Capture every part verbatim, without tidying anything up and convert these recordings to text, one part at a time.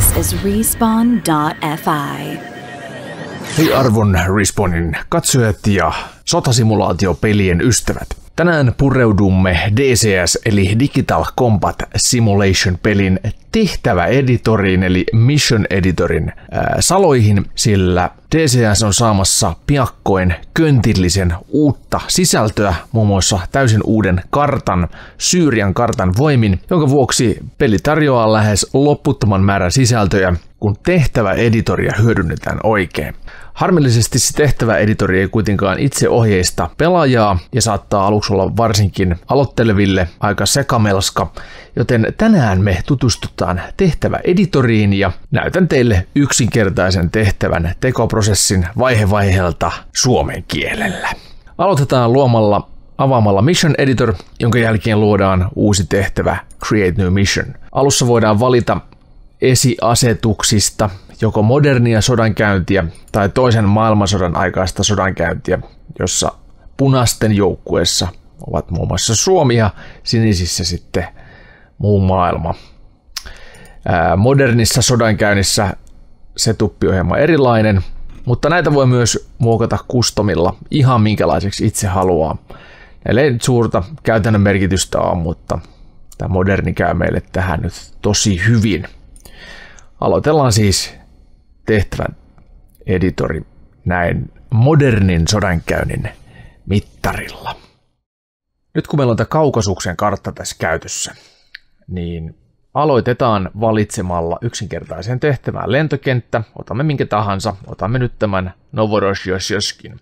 This is Respawn dot F I. Hei arvon Respawnin katsojat ja sotasimulaatiopelien ystävät. Tänään pureudumme D C S eli Digital Combat Simulation pelin tehtäväeditoriin eli Mission Editorin ää, saloihin, sillä D C S on saamassa piakkoin köntillisen uutta sisältöä, muun muassa täysin uuden kartan, Syyrian kartan voimin, jonka vuoksi peli tarjoaa lähes loputtoman määrän sisältöjä, kun tehtäväeditoria hyödynnetään oikein. Harmillisesti se tehtäväeditori ei kuitenkaan itse ohjeista pelaajaa ja saattaa aluksi olla varsinkin aloitteleville aika sekamelska, joten tänään me tutustutaan tehtäväeditoriin ja näytän teille yksinkertaisen tehtävän tekoprosessin vaihe vaiheelta suomen kielellä. Aloitetaan luomalla avaamalla Mission Editor, jonka jälkeen luodaan uusi tehtävä Create New Mission. Alussa voidaan valita esiasetuksista joko modernia sodankäyntiä tai toisen maailmansodan aikaista sodankäyntiä, jossa punaisten joukkueessa ovat muun muassa Suomi ja sinisissä sitten muu maailma. Ää, modernissa sodankäynnissä setup-ohjelma erilainen, mutta näitä voi myös muokata customilla ihan minkälaiseksi itse haluaa. Näillä ei nyt suurta käytännön merkitystä ole, mutta tämä moderni käy meille tähän nyt tosi hyvin. Aloitellaan siis tehtävän editori näin modernin sodankäynnin mittarilla. Nyt kun meillä on tämä Kaukasuksen kartta tässä käytössä, niin aloitetaan valitsemalla yksinkertaisen tehtävän lentokenttä. Otamme minkä tahansa. Otamme nyt tämän Novorossijskin.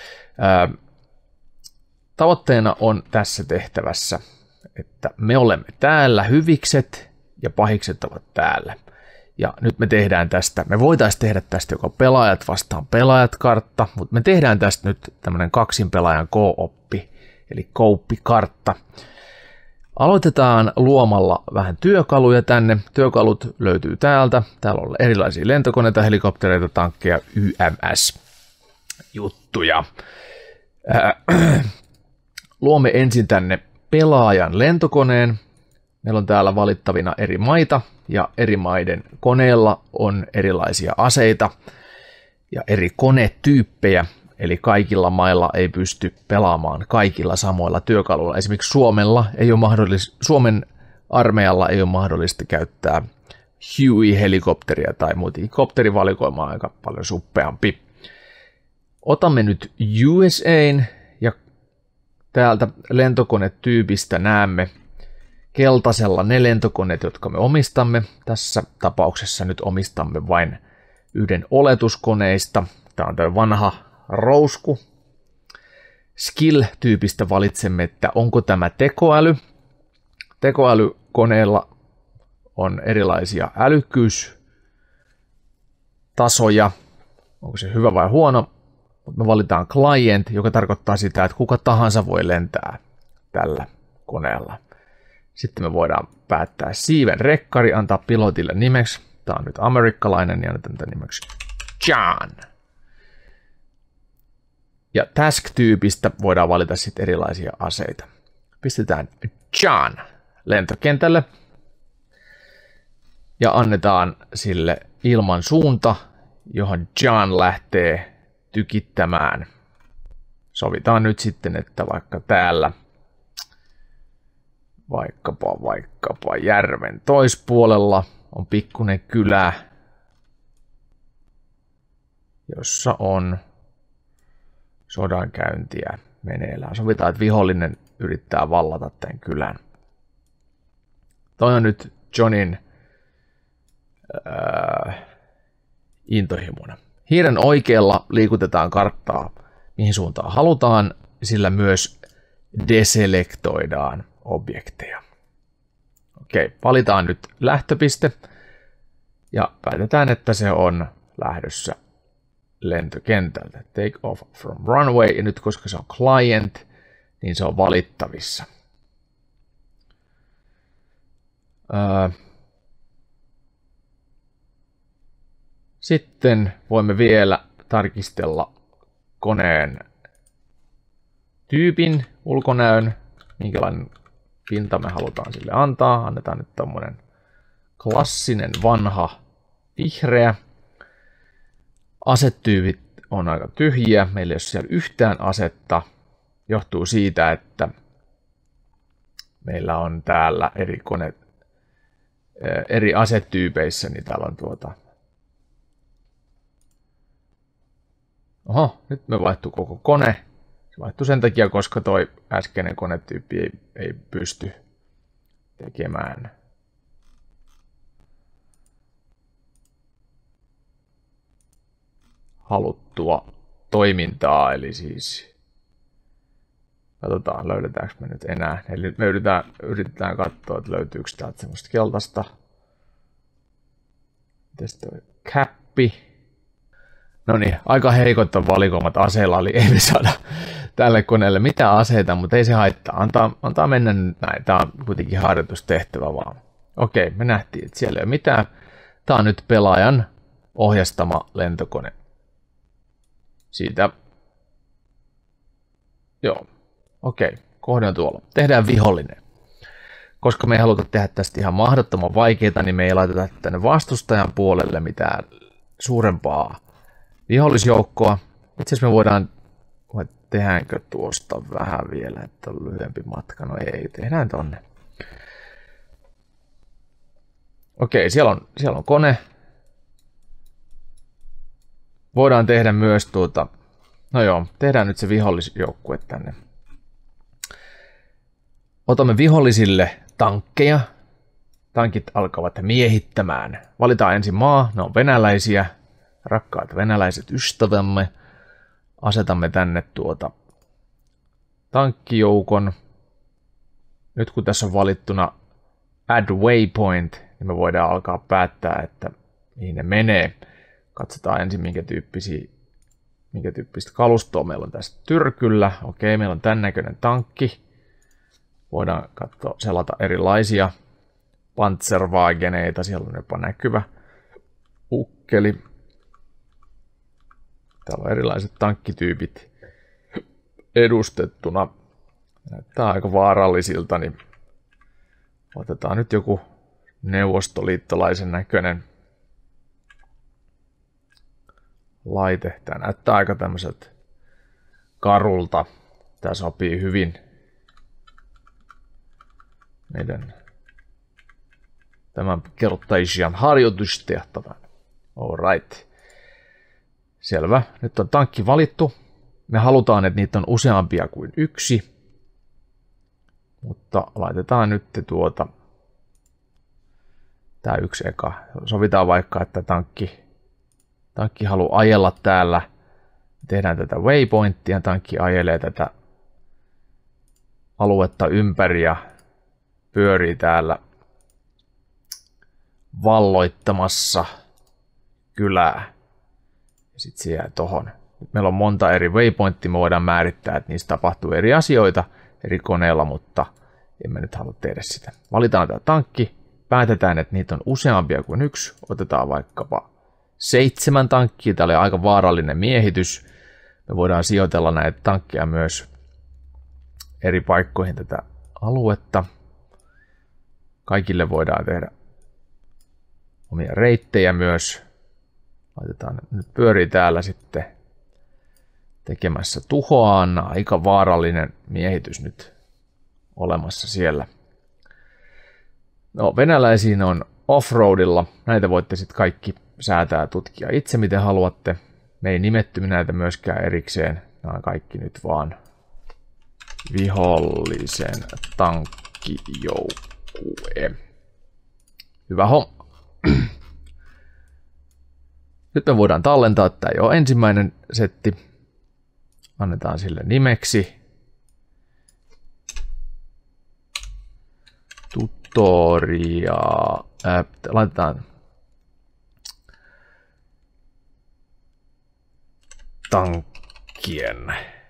Tavoitteena on tässä tehtävässä, että me olemme täällä, hyvikset ja pahikset ovat täällä. Ja nyt me tehdään tästä, me voitaisiin tehdä tästä joko pelaajat vastaan pelaajat kartta, mutta me tehdään tästä nyt tämmöinen kaksin pelaajan co-oppi, eli co-oppi-kartta. Aloitetaan luomalla vähän työkaluja tänne. Työkalut löytyy täältä. Täällä on erilaisia lentokoneita, helikoptereita, tankkeja, Y M S-juttuja. Äh, luomme ensin tänne pelaajan lentokoneen. Meillä on täällä valittavina eri maita ja eri maiden koneilla on erilaisia aseita ja eri konetyyppejä, eli kaikilla mailla ei pysty pelaamaan kaikilla samoilla työkaluilla. Esimerkiksi Suomella ei ole mahdollista, Suomen armeijalla ei ole mahdollista käyttää Huey-helikopteria tai muuta. Helikopterivalikoima on aika paljon suppeampi. Otamme nyt U S A:n ja täältä lentokonetyypistä näemme keltaisella ne lentokoneet, jotka me omistamme. Tässä tapauksessa nyt omistamme vain yhden oletuskoneista. Tämä on tämä vanha rousku. Skill-tyypistä valitsemme, että onko tämä tekoäly. Tekoälykoneella on erilaisia älykkyystasoja. Onko se hyvä vai huono? Mutta me valitaan client, joka tarkoittaa sitä, että kuka tahansa voi lentää tällä koneella. Sitten me voidaan päättää siiven rekkari, antaa pilotille nimeksi. Tämä on nyt amerikkalainen ja annetaan tämän nimeksi John. Ja task-tyypistä voidaan valita sitten erilaisia aseita. Pistetään John lentokentälle ja annetaan sille ilman suunta, johon John lähtee tykittämään. Sovitaan nyt sitten, että vaikka täällä Vaikkapa, vaikkapa järven toispuolella on pikkuinen kylä, jossa on sodankäyntiä meneillään. Sovitaan, että vihollinen yrittää vallata tämän kylän. Toi on nyt Johnin äh, intohimona. Hiiren oikealla liikutetaan karttaa, mihin suuntaan halutaan, sillä myös deselektoidaan objekteja. Okei, valitaan nyt lähtöpiste ja päätetään, että se on lähdössä lentokentältä. Take off from runway, ja nyt koska se on client, niin se on valittavissa. Öö. Sitten voimme vielä tarkistella koneen tyypin, ulkonäön, minkälainen pinta me halutaan sille antaa. Annetaan nyt tämmöinen klassinen vanha vihreä. Asetyypit on aika tyhjiä. Meillä ei ole siellä yhtään asetta. Johtuu siitä, että meillä on täällä eri kone, eri asetyypeissä, niin täällä on tuota... Oho, nyt me vaihtuu koko kone. Se vaihtui sen takia, koska toi äskeinen konetyyppi ei, ei pysty tekemään haluttua toimintaa, eli siis katsotaan löydetäänkö me nyt enää, eli me yritetään, yritetään katsoa, että löytyykö täältä semmoista keltaista. Mites toi käppi? No niin, aika heikot on valikoimat aseilla, eli ei me saada tälle koneelle mitään aseita, mutta ei se haittaa, antaa, antaa mennä nyt näin, tämä on kuitenkin harjoitustehtävä vaan. Okei, me nähtiin, että siellä ei ole mitään, tämä on nyt pelaajan ohjastama lentokone. Siitä, joo, okei, kohde on tuolla. Tehdään vihollinen. Koska me ei haluta tehdä tästä ihan mahdottoman vaikeaa, niin me ei laiteta tänne vastustajan puolelle mitään suurempaa vihollisjoukkoa. Itse asiassa me voidaan, vai tehdäänkö tuosta vähän vielä, että on lyhyempi matka? No ei, tehdään tonne. Okei, siellä on, siellä on kone. Voidaan tehdä myös tuota, no joo, tehdään nyt se vihollisjoukkue tänne. Otamme vihollisille tankkeja. Tankit alkavat miehittämään. Valitaan ensin maa, ne on venäläisiä, rakkaat venäläiset ystävämme. Asetamme tänne tuota tankkijoukon. Nyt kun tässä on valittuna Add Waypoint, niin me voidaan alkaa päättää, että mihin ne menee. Katsotaan ensin, minkä, tyyppisiä, minkä tyyppistä kalustoa meillä on tässä tyrkyllä. Okei, meillä on tämän näköinen tankki. Voidaan katsoa, selata erilaisia Panzerwageneita. Siellä on jopa näkyvä ukkeli. Täällä on erilaiset tankkityypit edustettuna. Näyttää aika vaarallisilta, niin otetaan nyt joku neuvostoliittolaisen näköinen laite. Tämä näyttää aika tämmöiseltä karulta. Tämä sopii hyvin meidän tämän kertaisian harjoitustehtävän. Alright. Selvä. Nyt on tankki valittu. Me halutaan, että niitä on useampia kuin yksi. Mutta laitetaan nyt tuota tämä yksi eka. Sovitaan vaikka, että tankki, tankki haluaa ajella täällä. Tehdään tätä waypointtia. Tankki ajelee tätä aluetta ympäri ja pyörii täällä valloittamassa kylää. Ja sitten se jää tohon. Nyt meillä on monta eri waypointtia. Me voidaan määrittää, että niissä tapahtuu eri asioita eri koneilla, mutta emme nyt halua tehdä sitä. Valitaan tämä tankki. Päätetään, että niitä on useampia kuin yksi. Otetaan vaikkapa seitsemän tankkia. Tämä oli aika vaarallinen miehitys. Me voidaan sijoitella näitä tankkeja myös eri paikkoihin tätä aluetta. Kaikille voidaan tehdä omia reittejä myös. Laitetaan, nyt pyörii täällä sitten tekemässä tuhoaan. Aika vaarallinen miehitys nyt olemassa siellä. No, venäläisiin on offroadilla. Näitä voitte sitten kaikki säätää ja tutkia itse miten haluatte. Me ei nimetty näitä myöskään erikseen. Nämä on kaikki nyt vaan vihollisen tankkijoukkue. Hyvä homma. Nyt me voidaan tallentaa tämä jo ensimmäinen setti. Annetaan sille nimeksi tutoria. Äh, laitetaan tankkien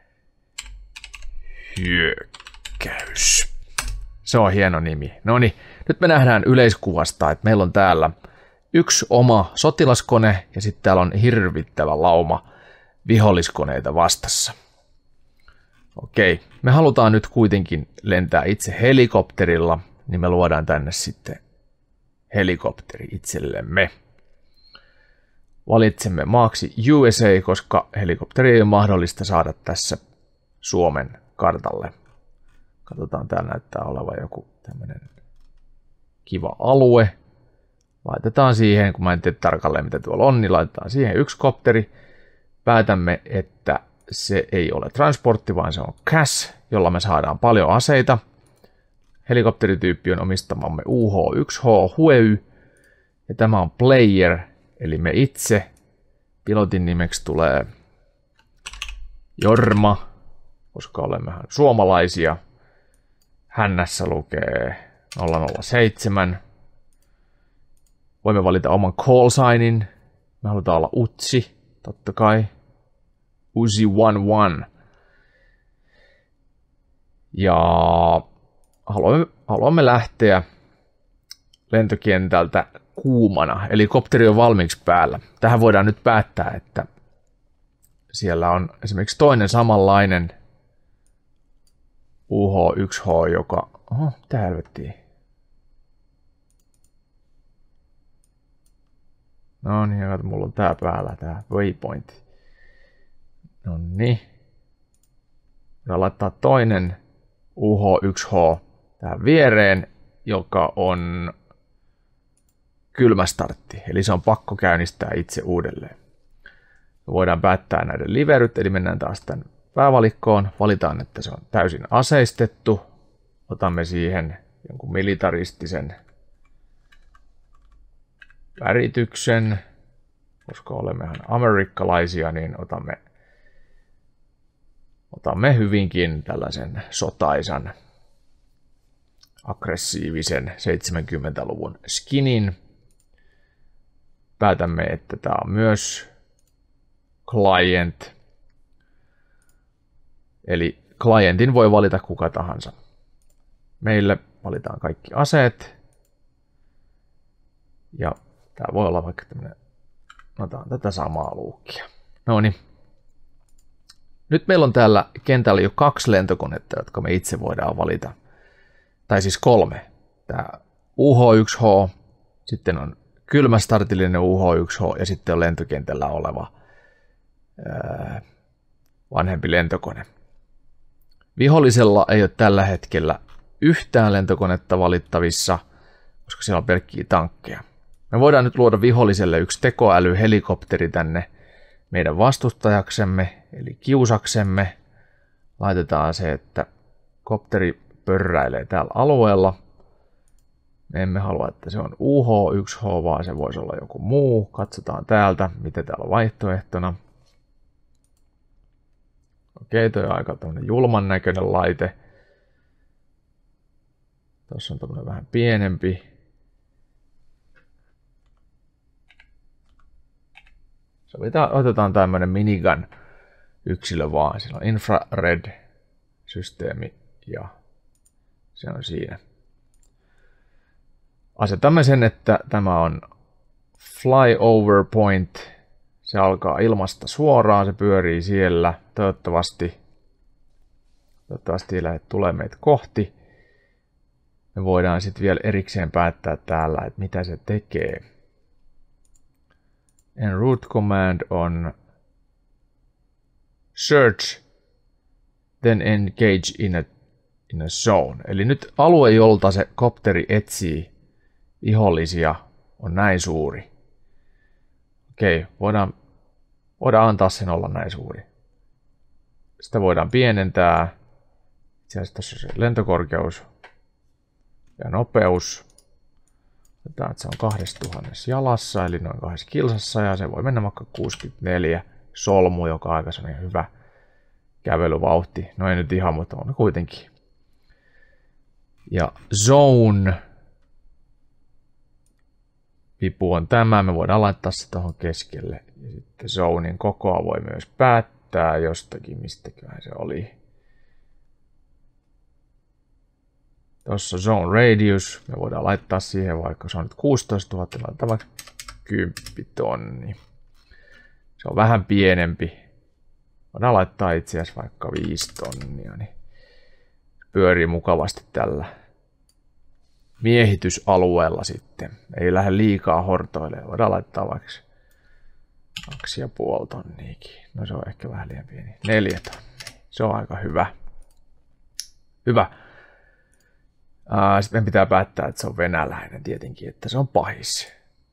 hyökkäys. Se on hieno nimi. No niin, nyt me nähdään yleiskuvasta, että meillä on täällä yksi oma sotilaskone ja sitten täällä on hirvittävä lauma viholliskoneita vastassa. Okei, me halutaan nyt kuitenkin lentää itse helikopterilla, niin me luodaan tänne sitten helikopteri itsellemme. valitsemme maaksi U S A, koska helikopteri ei ole mahdollista saada tässä Suomen kartalle. Katsotaan, täällä näyttää olevan joku tämmöinen kiva alue. Laitetaan siihen, kun mä en tiedä tarkalleen mitä tuolla on, niin laitetaan siihen yksi kopteri. Päätämme, että se ei ole transportti, vaan se on C A S, jolla me saadaan paljon aseita. Helikopterityyppi on omistamamme U H yksi H Huey. Ja tämä on player, eli me itse. Pilotin nimeksi tulee Jorma, koska olemmehan suomalaisia. Hännässä lukee nolla nolla seitsemän. Voimme valita oman call signin. Me halutaan olla Utsi, totta kai. Uzi yksi yksi. Ja haluamme, haluamme lähteä lentokentältä kuumana, eli kopteri on valmiiksi päällä. Tähän voidaan nyt päättää, että siellä on esimerkiksi toinen samanlainen U H yksi H, joka... Oho, mitä helvettiä? No niin, kato, mulla on tää päällä, tää waypoint. No niin. Voidaan laittaa toinen U H yksi H tähän viereen, joka on kylmä startti, eli se on pakko käynnistää itse uudelleen. Me voidaan päättää näiden liveryt, eli mennään taas tämän päävalikkoon, valitaan, että se on täysin aseistettu, otamme siihen jonkun militaristisen värityksen, koska olemmehan amerikkalaisia, niin otamme, otamme hyvinkin tällaisen sotaisan, aggressiivisen seitsemänkymmentäluvun skinin. Päätämme, että tämä on myös client, eli clientin voi valita kuka tahansa. Meille valitaan kaikki aseet, ja tämä voi olla vaikka tämmöinen, otetaan tätä samaa luukkia. No niin. Nyt meillä on täällä kentällä jo kaksi lentokonetta, jotka me itse voidaan valita. Tai siis kolme. Tämä U H yksi H, sitten on kylmästartillinen U H yksi H ja sitten on lentokentällä oleva ää, vanhempi lentokone. Vihollisella ei ole tällä hetkellä yhtään lentokonetta valittavissa, koska siellä on pelkkiä tankkeja. Me voidaan nyt luoda viholliselle yksi tekoälyhelikopteri tänne meidän vastustajaksemme, eli kiusaksemme. Laitetaan se, että kopteri pörräilee täällä alueella. Me emme halua, että se on U H yksi H, vaan se voisi olla joku muu. Katsotaan täältä, mitä täällä on vaihtoehtona. Okei, toi on aika tämmöinen julman näköinen laite. Tuossa on tämmöinen vähän pienempi. Sovitaan, otetaan tämmöinen minigun yksilö vaan. Sillä on infrared-systeemi ja se on siinä. Asetamme sen, että tämä on flyover point. Se alkaa ilmasta suoraan, se pyörii siellä. Toivottavasti, toivottavasti ei lähde tulee meitä kohti. Me voidaan sitten vielä erikseen päättää täällä, että mitä se tekee. En route command on search, then engage in a, in a zone. Eli nyt alue, jolta se kopteri etsii vihollisia, on näin suuri. Okei, voidaan, voidaan antaa sen olla näin suuri. Sitä voidaan pienentää. Itse asiassa tässä on se lentokorkeus ja nopeus. Otetaan, että se on kaksituhatta jalassa, eli noin kahdessa kilsassa, ja se voi mennä vaikka kuusikymmentäneljä solmu, joka on aika sellainen hyvä kävelyvauhti. No ei nyt ihan, mutta on kuitenkin. Ja zone vipu on tämä, me voidaan laittaa se tuohon keskelle. Ja sitten zonein kokoa voi myös päättää jostakin, mistäköhän se oli. Tuossa zone radius, me voidaan laittaa siihen vaikka se on nyt kuusitoistatuhatta, laitetaan vaikka kymmenen tonni. Se on vähän pienempi. Voidaan laittaa itse asiassa vaikka viisi tonnia, niin pyörii mukavasti tällä miehitysalueella sitten. Ei lähde liikaa hortoilemaan. Voidaan laittaa vaikka Kaksi ja puoli tonniikin. No se on ehkä vähän liian pieni. Neljä tonnia. Se on aika hyvä. Hyvä. Uh, sitten pitää päättää, että se on venäläinen tietenkin, että se on pahis.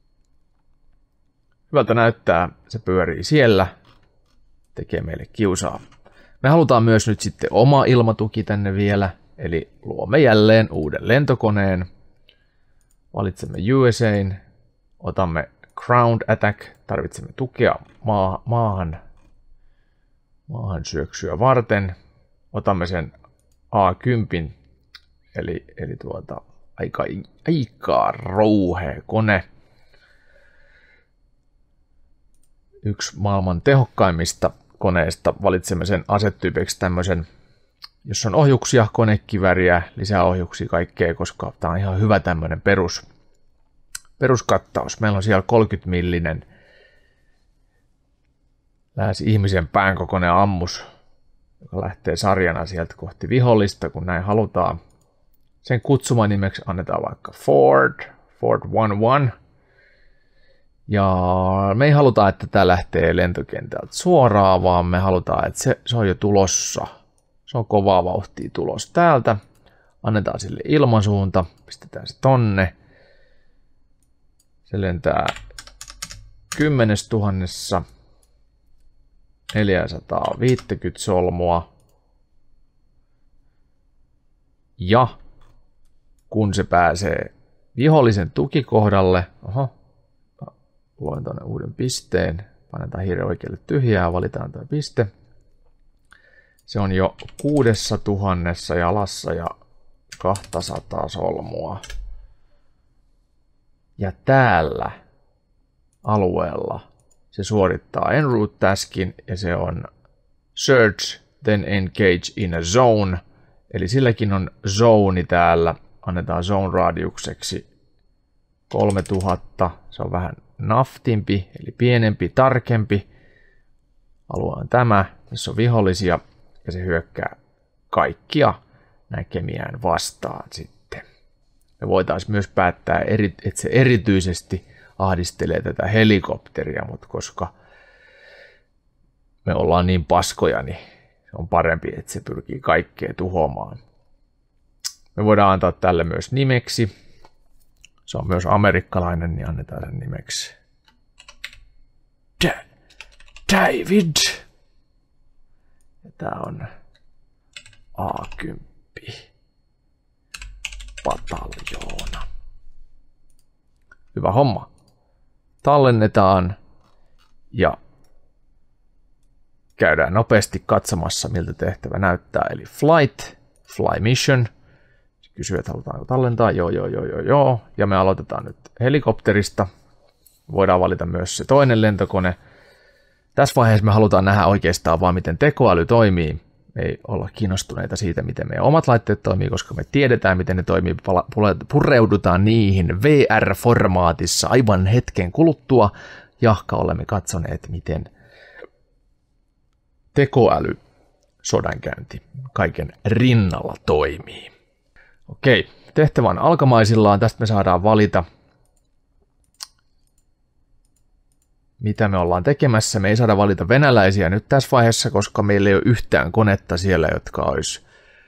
Hyvältä näyttää, se pyörii siellä. Tekee meille kiusaa. Me halutaan myös nyt sitten oma ilmatuki tänne vielä. Eli luomme jälleen uuden lentokoneen. Valitsemme U S A:n. Otamme Ground Attack. Tarvitsemme tukea maa, maahan, maahan syöksyä varten. Otamme sen A kymmenen. Eli, eli tuota, aika, aika rouhea kone. Yksi maailman tehokkaimmista koneista. Valitsemme sen asetyypeksi tämmöisen, jos on ohjuksia, konekiväriä, lisää ohjuksia, kaikkea, koska tämä on ihan hyvä tämmöinen perus, peruskattaus. Meillä on siellä kolmekymmentä millinen lähes ihmisen päänkokoinen ammus, joka lähtee sarjana sieltä kohti vihollista, kun näin halutaan. Sen kutsuman nimeksi annetaan vaikka Ford, Ford yksi yksi. Ja me ei haluta, että tämä lähtee lentokentältä suoraan, vaan me halutaan, että se, se on jo tulossa. Se on kovaa vauhtia tulos täältä. Annetaan sille ilmansuunta, pistetään se tonne. Se lentää kymmenessä tuhannessa neljäsataaviisikymmentä solmua. Ja kun se pääsee vihollisen tukikohdalle, oho, luon tuonne uuden pisteen, painetaan hiiren oikealle tyhjää, valitaan tuo piste. Se on jo kuudessa tuhannessa jalassa ja kaksisataa solmua. Ja täällä alueella se suorittaa en route taskin ja se on search, then engage in a zone. Eli silläkin on zone täällä. Annetaan zone radiukseksi kolmetuhatta. Se on vähän naftimpi, eli pienempi, tarkempi. Alue on tämä. Tässä on vihollisia ja se hyökkää kaikkia näkemiään vastaan sitten. Me voitaisiin myös päättää, että se erityisesti ahdistelee tätä helikopteria, mutta koska me ollaan niin paskoja, niin se on parempi, että se pyrkii kaikkea tuhoamaan. Me voidaan antaa tälle myös nimeksi. Se on myös amerikkalainen, niin annetaan sen nimeksi Da- David. Ja tää on A kymmenen pataljoona. Hyvä homma. Tallennetaan ja käydään nopeasti katsomassa, miltä tehtävä näyttää. Eli flight, fly mission. Kysyy, että halutaanko tallentaa. Joo, joo, joo, joo, joo. Ja me aloitetaan nyt helikopterista. Voidaan valita myös se toinen lentokone. Tässä vaiheessa me halutaan nähdä oikeastaan vaan, miten tekoäly toimii. Me ei olla kiinnostuneita siitä, miten meidän omat laitteet toimii, koska me tiedetään, miten ne toimii. Pureudutaan niihin V R-formaatissa aivan hetken kuluttua. Jahka olemme katsoneet, miten tekoäly sodankäynti kaiken rinnalla toimii. Okei, tehtävä on alkamaisillaan. Tästä me saadaan valita, mitä me ollaan tekemässä. Me ei saada valita venäläisiä nyt tässä vaiheessa, koska meillä ei ole yhtään konetta siellä, jotka olisi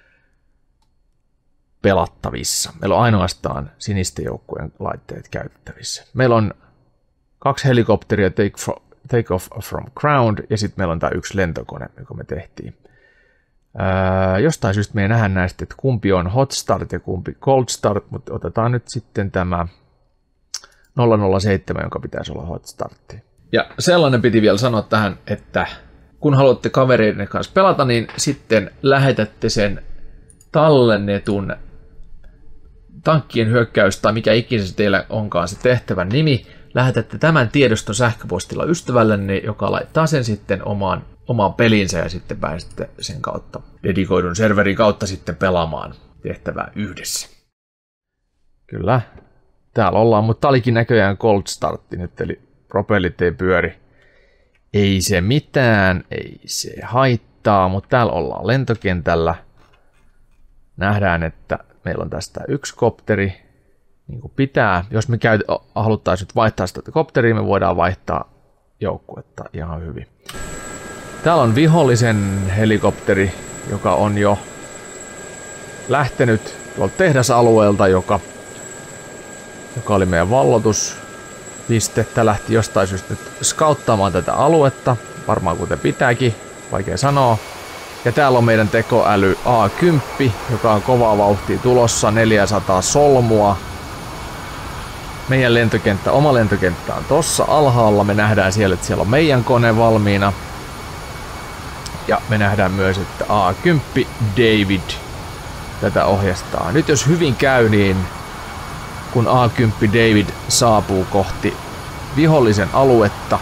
pelattavissa. Meillä on ainoastaan sinisten joukkueen laitteet käytettävissä. Meillä on kaksi helikopteria take, for, take off from ground ja sitten meillä on tämä yksi lentokone, joka me tehtiin. Öö, jostain syystä me ei nähdä näistä, että kumpi on hot start ja kumpi cold start, mutta otetaan nyt sitten tämä nolla nolla seitsemän, joka pitäisi olla hot startti. Ja sellainen piti vielä sanoa tähän, että kun haluatte kavereiden kanssa pelata, niin sitten lähetätte sen tallennetun tankkien hyökkäys tai mikä ikinä se teillä onkaan se tehtävän nimi, lähetätte tämän tiedoston sähköpostilla ystävällenne, joka laittaa sen sitten omaan, omaan pelinsä ja sitten pääsette sen kautta dedikoidun serverin kautta sitten pelaamaan tehtävää yhdessä. Kyllä, täällä ollaan, mutta tää olikin näköjään cold startti nyt, eli propellit ei pyöri. Ei se mitään, ei se haittaa, mutta täällä ollaan lentokentällä. Nähdään, että meillä on tästä yksi kopteri, niin kuin pitää. Jos me käy, haluttaisiin nyt vaihtaa sitä kopteria, me voidaan vaihtaa joukkuetta ihan hyvin. Täällä on vihollisen helikopteri, joka on jo lähtenyt tuolta tehdasalueelta, joka, joka oli meidän valloituspiste. Tää lähti jostain syystä nyt skauttaamaan tätä aluetta, varmaan kuten pitääkin, vaikea sanoa. Ja täällä on meidän tekoäly A kymmenen, joka on kovaa vauhtia tulossa, neljäsataa solmua. Meidän lentokenttä, oma lentokenttä on tossa alhaalla. Me nähdään siellä, että siellä on meidän kone valmiina. Ja me nähdään myös, että A kymmenen David tätä ohjastaa. Nyt jos hyvin käy, niin kun A kymmenen David saapuu kohti vihollisen aluetta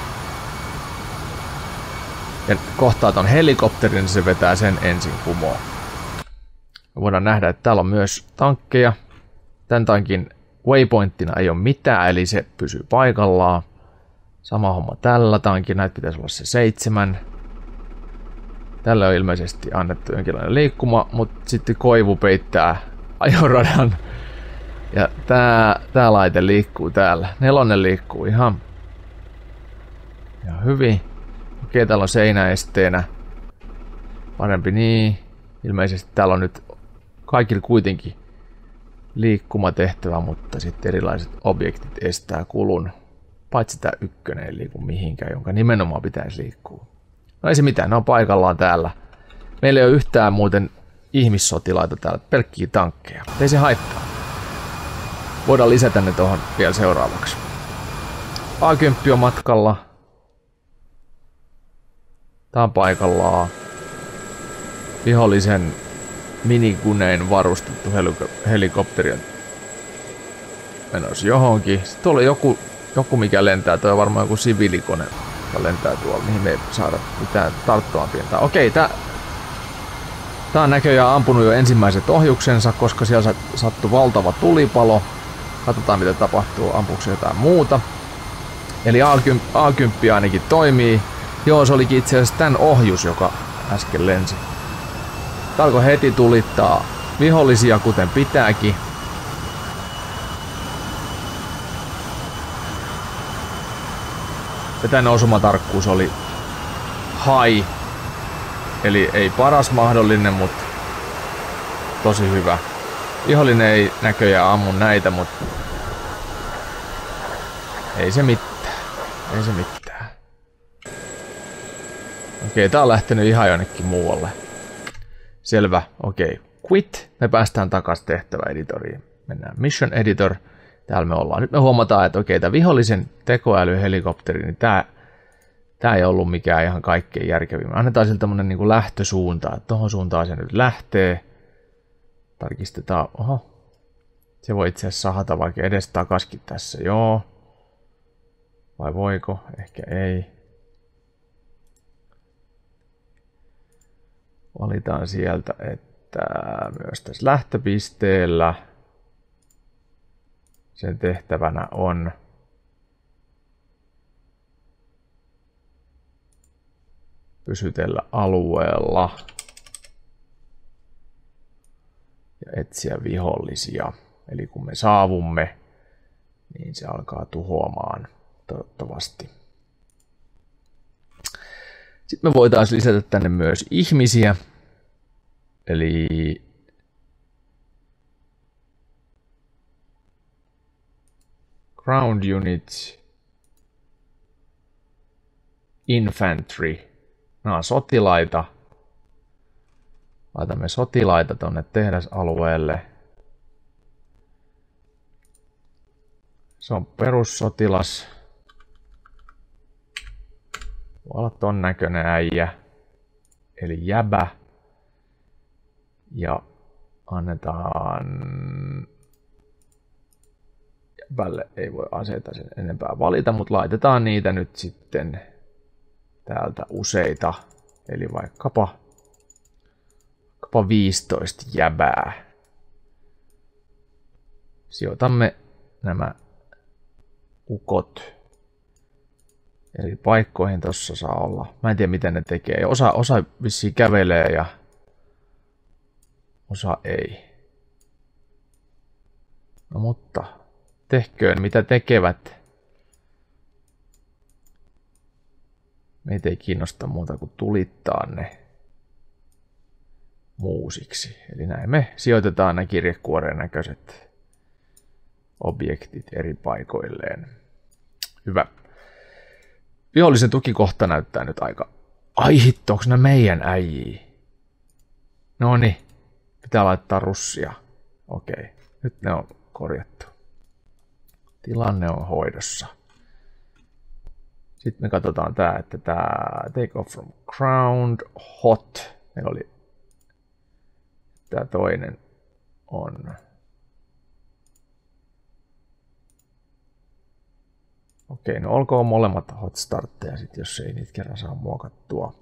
ja kohtaa ton helikopterin, niin se vetää sen ensin kumoon. Me voidaan nähdä, että täällä on myös tankkeja. Tän tankin waypointtina ei ole mitään, eli se pysyy paikallaan. Sama homma tällä tankilla, näitä pitäisi olla se seitsemän. Tällä on ilmeisesti annettu jonkinlainen liikkuma, mutta sitten koivu peittää ajoradan. Ja tää, tää laite liikkuu täällä. Nelonen liikkuu ihan, ihan hyvin. Okei, täällä on seinäesteenä. Parempi niin. Ilmeisesti täällä on nyt kaikilla kuitenkin liikkumatehtävä, mutta sitten erilaiset objektit estää kulun. Paitsi tää ykkönen ei liiku mihinkään, jonka nimenomaan pitäisi liikkua. No ei se mitään, ne on paikallaan täällä. Meillä ei ole yhtään muuten ihmissotilaita täällä, pelkkiä tankkeja. Ei se haittaa. Voidaan lisätä ne tuohon vielä seuraavaksi. A kymmenen on matkalla. Tää on paikallaan. Vihollisen minigunein varustettu helikopteri on menossa johonkin. Sitten tuolla joku, joku mikä lentää, toi on varmaan joku siviilikone, joka lentää tuolla, mihin me ei saada mitään tarttumaan pientää. Okei, tää, tää on näköjään ampunut jo ensimmäiset ohjuksensa, koska siellä sattui valtava tulipalo. Katsotaan mitä tapahtuu, ampuuko jotain muuta. Eli A kymmenen ainakin toimii. Joo, se olikin itse asiassa tän ohjus, joka äsken lensi. Tää alkoi heti tulittaa vihollisia, kuten pitääkin. Ja tän osumatarkkuus oli high. Eli ei paras mahdollinen, mutta tosi hyvä. Vihollinen ei näköjään ammu näitä, mutta ei se mitään. Ei se mitään. Okei, tää on lähtenyt ihan jonnekin muualle. Selvä, okei. Quit. Me päästään takas tehtäväeditoriin. Mennään Mission Editor. Täällä me ollaan. Nyt me huomataan, että okei, tämä vihollisen tekoälyhelikopteri, niin tää, tää ei ollut mikään ihan kaikkein järkevin. Annetaan sille tämmönen niin kuin lähtösuunta, että tohon suuntaan se nyt lähtee. Tarkistetaan. Oho. Se voi itse asiassa sahata vaikka edes takaskin tässä. Joo. Vai voiko? Ehkä ei. Valitaan sieltä, että myös tässä lähtöpisteellä sen tehtävänä on pysytellä alueella ja etsiä vihollisia. Eli kun me saavumme, niin se alkaa tuhoamaan toivottavasti. Sitten me voitaisiin lisätä tänne myös ihmisiä. Eli ground units, infantry, nämä on sotilaita. Laitamme sotilaita tonne tehdasalueelle. Se on perussotilas. Voi olla ton näköinen äijä. Eli jäbä. Ja annetaan... Jäbälle ei voi aseita sen enempää valita, mutta laitetaan niitä nyt sitten täältä useita. Eli vaikkapa, vaikkapa viisitoista jäbää. Sijoitamme nämä ukot. Eli paikkoihin tossa saa olla. Mä en tiedä miten ne tekee. Osa, osa vissiin kävelee ja osa ei. No mutta tehköön mitä tekevät. Meitä ei kiinnosta muuta kuin tulittaa ne muusiksi. Eli näin me sijoitetaan nämä kirjekuoreen näköiset objektit eri paikoilleen. Hyvä. Vihollisen tukikohta näyttää nyt aika... Ai hitto, onko ne meidän äijii? Noniin. Pitää laittaa russia. Okei, nyt ne on korjattu. Tilanne on hoidossa. Sitten me katsotaan tää, että tää take off from ground, hot. Meillä oli tää toinen on. Okei, no olkoon molemmat hot startteja sit, jos ei niitä kerran saa muokattua.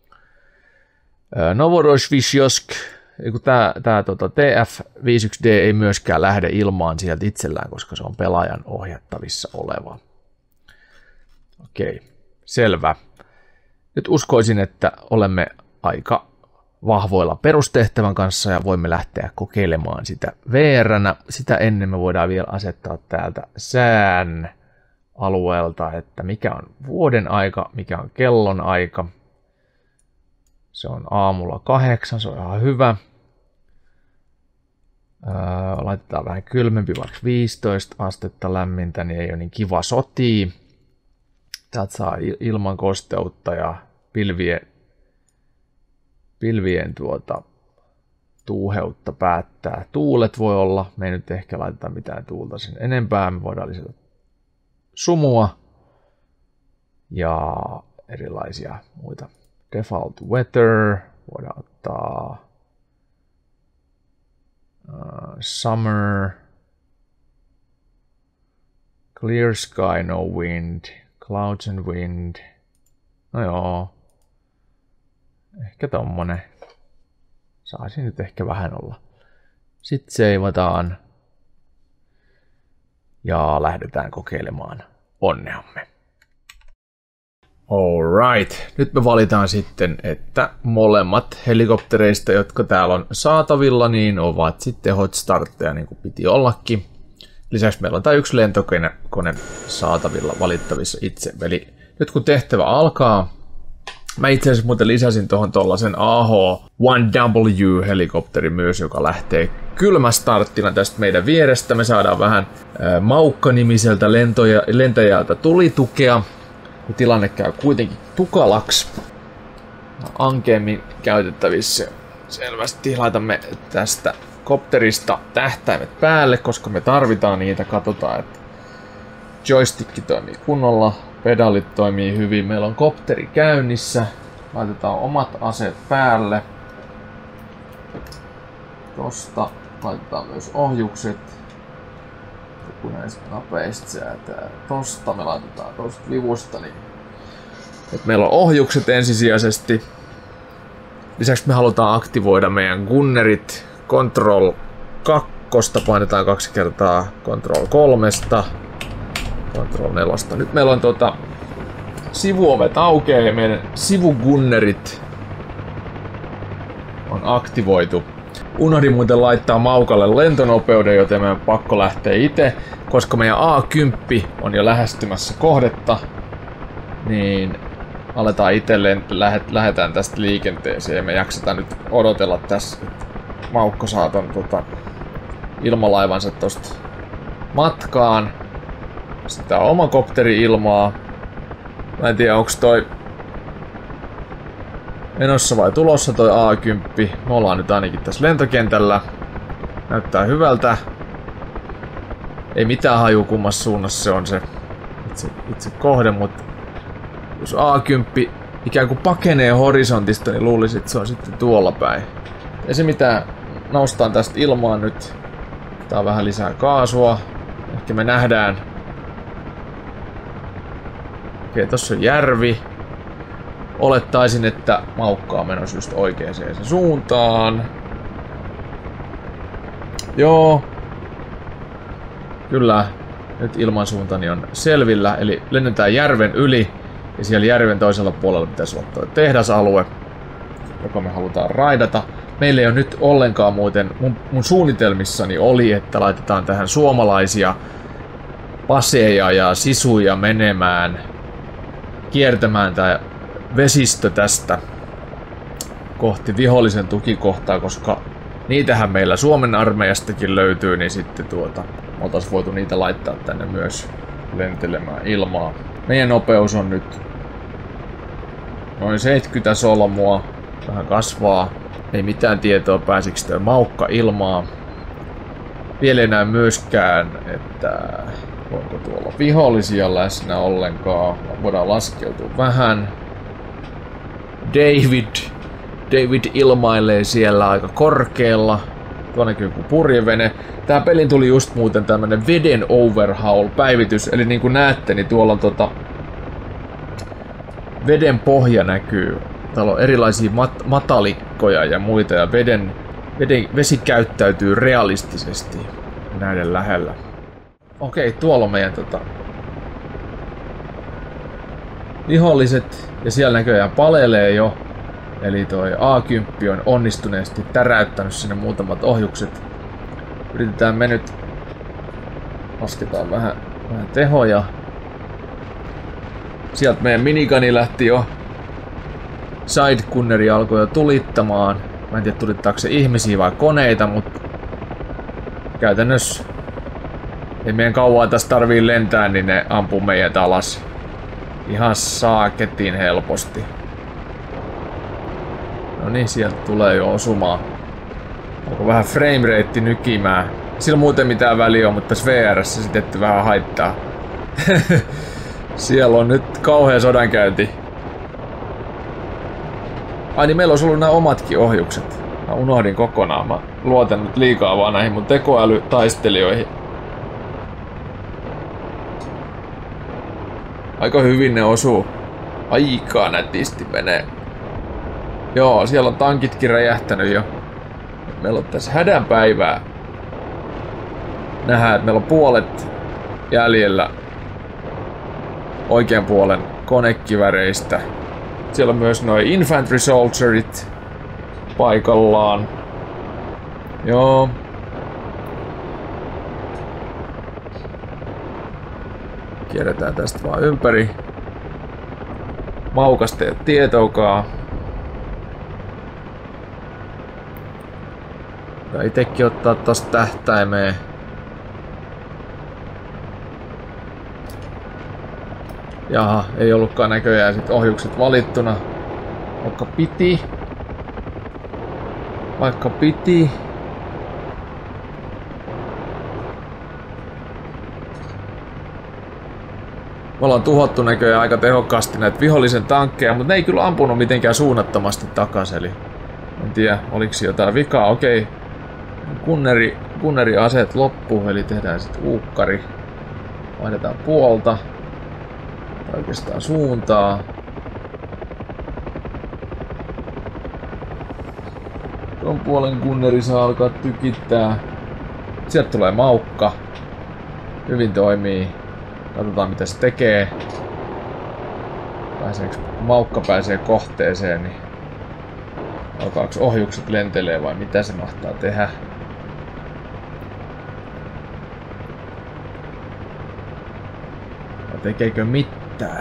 Novorossiysk, tää, tää tota, T F viisikymmentäyksi D ei myöskään lähde ilmaan sieltä itsellään, koska se on pelaajan ohjattavissa oleva. Okei, selvä. Nyt uskoisin, että olemme aika vahvoilla perustehtävän kanssa ja voimme lähteä kokeilemaan sitä V R:nä. Sitä ennen me voidaan vielä asettaa täältä sään alueelta, että mikä on vuoden aika, mikä on kellon aika. Se on aamulla kahdeksan, se on ihan hyvä. Öö, laitetaan vähän kylmempi, vaikka viisitoista astetta lämmintä, niin ei ole niin kiva sotii. Täältä saa ilman kosteutta ja pilvien, pilvien tuota, tuuheutta päättää. Tuulet voi olla, me ei nyt ehkä laiteta mitään tuulta sen enempää, me voidaan lisätä sumua ja erilaisia muita. Default weather, voidaan ottaa uh, summer, clear sky, no wind, clouds and wind, no joo, ehkä tommonen, saisi nyt ehkä vähän olla. Sitten seivataan ja lähdetään kokeilemaan onneamme. Alright, nyt me valitaan sitten, että molemmat helikoptereista, jotka täällä on saatavilla, niin ovat sitten hot startteja niin kuin piti ollakin. Lisäksi meillä on tämä yksi lentokone kone saatavilla valittavissa itse. Eli nyt kun tehtävä alkaa, mä itse asiassa muuten lisäsin tuohon tuollaisen A H yksi W-helikopteri myös, joka lähtee kylmästarttina tästä meidän vierestä. Me saadaan vähän ää, Maukka-nimiseltä lentoja, lentäjältä tulitukea. Ja tilanne käy kuitenkin tukalaksi. Ankeammin käytettävissä. Selvästi laitamme tästä kopterista tähtäimet päälle, koska me tarvitaan niitä. Katsotaan, että joystick toimii kunnolla, pedalit toimii hyvin. Meillä on kopteri käynnissä. Laitetaan omat aseet päälle. Tosta laitetaan myös ohjukset. Kun näistä napeista säätää. Tosta me laitetaan tosta vivusta. Niin. Et meillä on ohjukset ensisijaisesti. Lisäksi me halutaan aktivoida meidän gunnerit. Control kaksi painetaan kaksi kertaa. Control kolme. Control neljä. Nyt meillä on tuota, sivuovet aukeaa ja meidän sivugunnerit on aktivoitu. Unohdin muuten laittaa Maukalle lentonopeuden, joten meidän pakko lähteä itse. Koska meidän A kymmenen on jo lähestymässä kohdetta, niin aletaan itse lähet, lähdetään tästä liikenteeseen ja me jaksetaan nyt odotella tässä, että Maukko saa ton tota, ilmalaivansa tosta matkaan. Sitten on oma kopteri ilmaa. Mä en tiedä, onks toi menossa vai tulossa toi A kymmenen. Me ollaan nyt ainakin tässä lentokentällä. Näyttää hyvältä. Ei mitään haju kummassa suunnassa se on se itse, itse kohde, mutta jos A kymmenen ikään kuin pakenee horisontista, niin luulisin, että se on sitten tuolla päin. Ei se mitään, noustaan tästä ilmaan nyt. Tää on vähän lisää kaasua. Ehkä me nähdään. Okei, tossa on järvi. Olettaisin, että Maukka on menossa just oikeaan suuntaan. Joo. Kyllä, nyt ilmansuuntani on selvillä, eli lennetään järven yli ja siellä järven toisella puolella pitäisi olla tuo tehdasalue, joka me halutaan raidata. Meillä ei ole nyt ollenkaan muuten, mun, mun suunnitelmissani oli, että laitetaan tähän suomalaisia paseja ja sisuja menemään, kiertämään tää vesistö tästä kohti vihollisen tukikohtaa, koska niitähän meillä Suomen armeijastakin löytyy, niin sitten tuota, oltais voitu niitä laittaa tänne myös lentelemään ilmaa. Meidän nopeus on nyt noin seitsemänkymmentä solmua, vähän kasvaa. Ei mitään tietoa, pääsikö tämä maukka ilmaa. Vielä ei näe myöskään, että onko tuolla vihollisia läsnä ollenkaan. Voidaan laskeutua vähän. David. David ilmailee siellä aika korkealla. Tuo näkyy kuin purjevene. Tää pelin tuli just muuten tämmönen veden overhaul-päivitys. Eli niin kuin näette, niin tuolla on tota veden pohja näkyy. Täällä on erilaisia mat matalikkoja ja muita, ja veden, veden, vesi käyttäytyy realistisesti näiden lähellä. Okei, tuolla on meidän tota, viholliset, ja siellä näköjään palelee jo. Eli toi A kymmenen on onnistuneesti täräyttänyt sinne muutamat ohjukset. Yritetään me nyt, lasketaan vähän, vähän tehoja. Sieltä meidän minigani lähti jo. Sidegunneri alkoi jo tulittamaan. Mä en tiedä tulittaako se ihmisiä vai koneita, mutta käytännössä ei meidän kauaa tässä tarvii lentää, niin ne ampuu meidät alas. Ihan saaketin helposti. No niin, sieltä tulee jo osumaan. Onko vähän framerate nykimään? Sillä muuten mitään väliä on, mutta tässä V R:ssä sitten ette vähän haittaa. Siellä on nyt kauhea sodankäynti. Ai niin, meillä olisi ollut nämä omatkin ohjukset. Mä unohdin kokonaan. Mä luotan nyt liikaa vaan näihin mun tekoälytaistelijoihin. Aika hyvin ne osuu. Aika nätisti menee. Joo, siellä on tankitkin räjähtänyt jo. Meillä on tässä hädänpäivää. Nähdään, että meillä on puolet jäljellä oikean puolen konekiväreistä. Siellä on myös noin infantry soldierit paikallaan. Joo. Kierretään tästä vaan ympäri. Maukasteet tietoukaa. Ja itekin ottaa tosta tähtäimeen. Jaha, ei ollutkaan näköjään sit ohjukset valittuna. Vaikka piti. Vaikka piti. Me ollaan tuhottu näköjään aika tehokkaasti näitä vihollisen tankkeja, mutta ne ei kyllä ampunut mitenkään suunnattomasti takas, eli en tiedä, oliko jotain vikaa. Okei, kunneri, kunneri aseet loppu, eli tehdään sitten uukkari. Vaihdetaan puolta. Oikeastaan suuntaa. Tuon puolen kunneri saa alkaa tykittää. Sieltä tulee maukka. Hyvin toimii. Katsotaan mitä se tekee. Pääseekö, kun maukka pääsee kohteeseen, niin alkaako ohjukset lentelee vai mitä se mahtaa tehdä? Vai tekeekö mitään?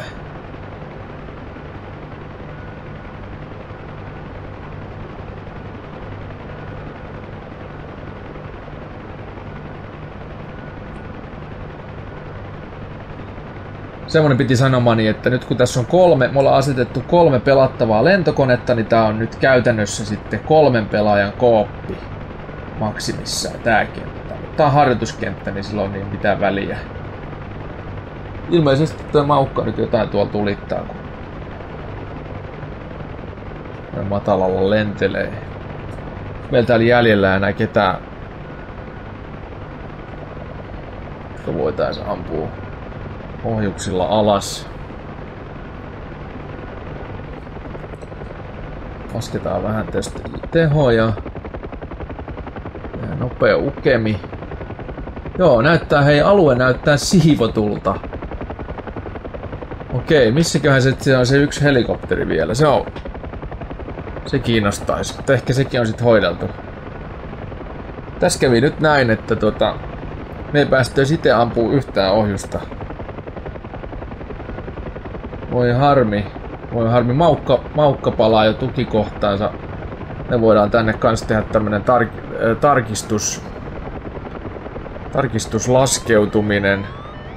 Semmonen piti sanomani, että nyt kun tässä on kolme, me ollaan asetettu kolme pelattavaa lentokonetta, niin tää on nyt käytännössä sitten kolmen pelaajan kooppi maksimissaan tää kenttä. Tää on harjoituskenttä, niin sillä on niin mitään väliä. Ilmeisesti tuo maukka nyt jotain tuolla tulittaa, kun noin matalalla lentelee. Meillä täällä jäljellä enää ketään, jotka voitais ampua ohjuksilla alas. Lasketaan vähän tästä tehoja. Ja nopea ukemi. Joo, näyttää, hei, alue näyttää siivotulta. Okei, missäköhän se, se on se yksi helikopteri vielä? Se on... Se kiinnostaisi, mutta ehkä sekin on sit hoideltu. Tässä kävi nyt näin, että tota... Me ei päästy sitten ampua yhtään ohjusta. Voi harmi. Voi harmi, maukka, maukka palaa jo tukikohtaansa. Me voidaan tänne kanssa tehdä tämmönen tar äh, tarkistus. Tarkistuslaskeutuminen.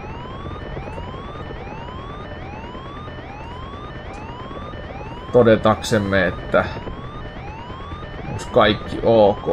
Todetaksemme, että onko kaikki ok.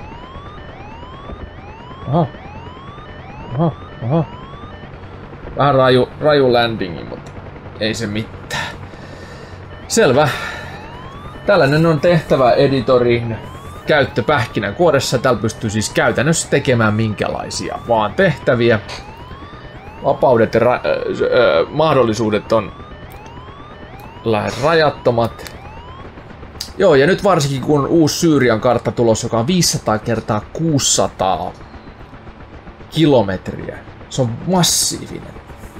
Oho. Oho, oho. Vähän raju, raju landingi, mutta ei se mitään. Selvä. Tällainen on tehtävä editorin käyttö pähkinänkuoressa. Täällä pystyy siis käytännössä tekemään minkälaisia vaan tehtäviä. Vapaudet ja ra- äh, äh, mahdollisuudet on lähes rajattomat. Joo, ja nyt varsinkin kun uusi Syyrian kartta tulossa, joka on viisisataa kertaa kuusisataa kilometriä. Se on massiivinen.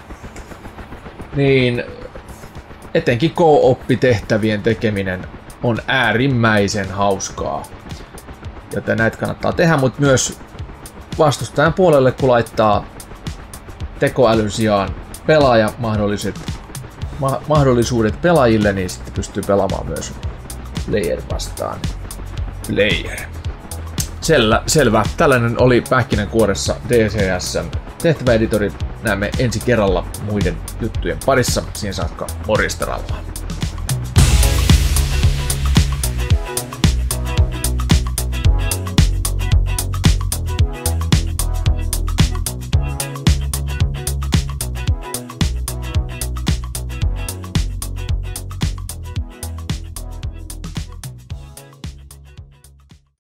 Niin etenkin co-op-tehtävien tekeminen on äärimmäisen hauskaa. Joten näitä kannattaa tehdä, mutta myös vastustajan puolelle, kun laittaa tekoälyn sijaan pelaajamahdolliset ma- mahdollisuudet pelaajille, niin sitten pystyy pelaamaan myös player vastaan player. Selvä, selvä. Tällainen oli pähkinänkuoressa D C S:n tehtäväeditori. Näemme ensi kerralla muiden juttujen parissa. Siihen saakka morjesta rauhaa.